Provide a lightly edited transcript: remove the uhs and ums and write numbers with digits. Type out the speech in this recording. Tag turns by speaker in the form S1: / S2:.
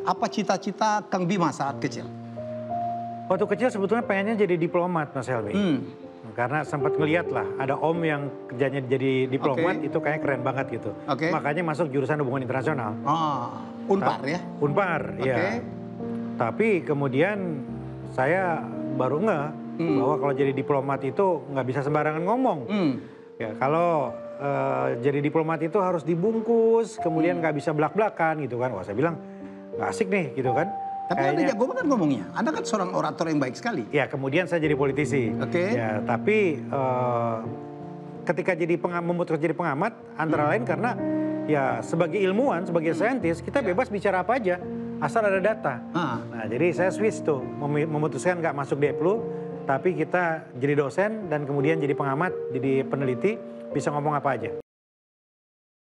S1: Apa cita-cita Kang Bima saat kecil?
S2: Waktu kecil sebetulnya pengennya jadi diplomat, Mas Helmi. Karena sempat ngeliat lah, ada om yang kerjanya jadi diplomat, itu kayaknya keren banget gitu. Makanya masuk jurusan hubungan internasional.
S1: Unpar ya?
S2: Unpar, ya. Tapi kemudian saya baru ngeh bahwa kalau jadi diplomat itu nggak bisa sembarangan ngomong. Ya, kalau jadi diplomat itu harus dibungkus, kemudian nggak bisa belak-belakan gitu kan. Wah, saya bilang nggak asik nih gitu kan.
S1: Tapi Anda jago banget ngomongnya. Anda kan seorang orator yang baik sekali.
S2: Ya, kemudian saya jadi politisi. Ya, tapi ketika memutuskan jadi pengamat, antara lain karena ya sebagai ilmuwan, sebagai saintis, kita bebas bicara apa aja, asal ada data. Nah, jadi saya switch tuh, memutuskan nggak masuk Deplu, tapi kita jadi dosen dan kemudian jadi pengamat, jadi peneliti, bisa ngomong apa aja.